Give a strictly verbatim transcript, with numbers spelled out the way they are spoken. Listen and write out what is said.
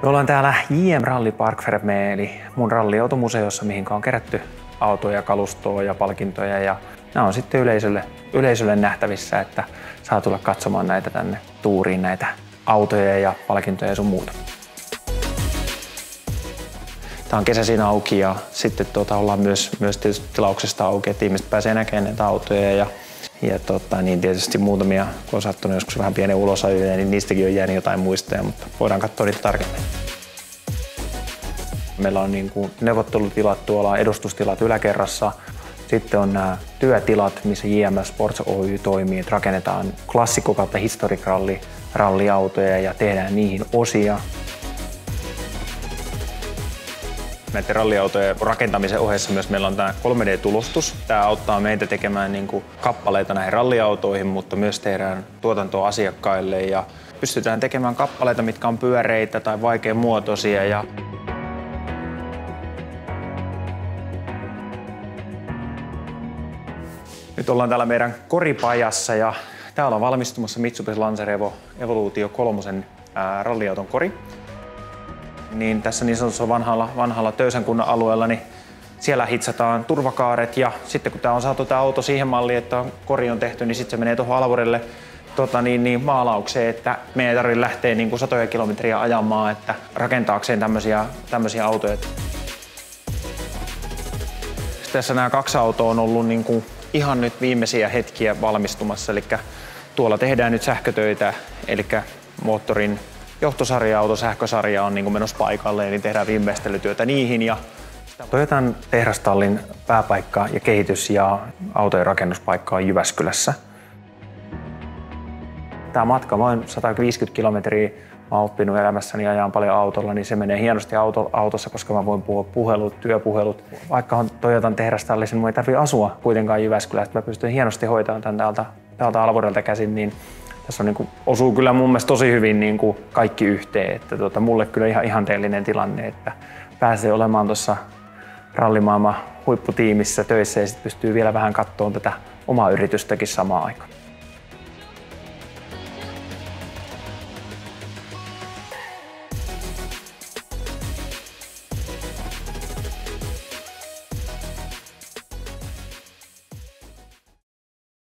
Me ollaan täällä J M Rally Park Fermé, eli mun ralliautomuseossa, mihin on kerätty autoja, kalustoa ja palkintoja. Ja nämä on sitten yleisölle, yleisölle nähtävissä, että saa tulla katsomaan näitä tänne tuuriin, näitä autoja ja palkintoja ja sun muuta. Tää on kesäisin auki ja sitten tuota, ollaan myös, myös tietysti tilauksesta auki, että ihmiset pääsee näkemään näitä autoja. Ja, ja tota, niin tietysti muutamia, kun on sattunut joskus vähän pienen ulosajoja, niin niistäkin on jäänyt jotain muistoja, mutta voidaan katsoa niitä tarkemmin. Meillä on niin kuin neuvottelutilat tuolla, edustustilat yläkerrassa. Sitten on nämä työtilat, missä J M Sports Oy toimii, että rakennetaan klassikko kautta historic ralli, ralliautoja ja tehdään niihin osia. Näiden ralliautojen rakentamisen ohessa myös meillä on tämä kolme D-tulostus. Tämä auttaa meitä tekemään niin kuin kappaleita näihin ralliautoihin, mutta myös tehdään tuotantoa asiakkaille ja pystytään tekemään kappaleita, mitkä on pyöreitä tai vaikeamuotoisia. Ja nyt ollaan täällä meidän koripajassa ja täällä on valmistumassa Mitsubishi Lancer Evo Evolution kolme ralliauton kori. Niin tässä niin sanotussa vanhalla, vanhalla Töysän kunnan alueella, niin siellä hitsataan turvakaaret ja sitten kun tämä on saatu tämä auto siihen malliin, että kori on tehty, niin sitten se menee tuohon alvuudelle tota, niin, niin, maalaukseen, että me ei tarvitse lähteä niin kuin satoja kilometriä ajamaan, että rakentaakseen tämmöisiä, tämmöisiä autoja. Tässä nämä kaksi autoa on ollut niin kuin ihan nyt viimeisiä hetkiä valmistumassa, eli tuolla tehdään nyt sähkötöitä, eli moottorin johtosarja-auto, sähkösarja on niin kuin menossa paikalle, eli tehdään viimeistelytyötä niihin. Ja Toyotan tehdastallin pääpaikka ja kehitys- ja autojen rakennuspaikka on Jyväskylässä. Tämä matka, noin sata viisikymmentä kilometriä, mä oon oppinut elämässäni ajaan paljon autolla, niin se menee hienosti auto, autossa, koska mä voin puhua puhelut, työpuhelut. Vaikka on Toyotan tehdastalli, niin mun ei tarvitse asua kuitenkaan Jyväskylässä. Mä pystyn hienosti hoitamaan tämän täältä, täältä Alvorelta käsin. Niin tässä on, niin kuin, osuu kyllä mun mielestä tosi hyvin niin kuin kaikki yhteen. Että tuota, mulle kyllä ihan ihanteellinen tilanne, että pääsee olemaan tuossa rallimaailman huipputiimissä töissä ja sitten pystyy vielä vähän katsomaan tätä omaa yritystäkin samaan aikaan.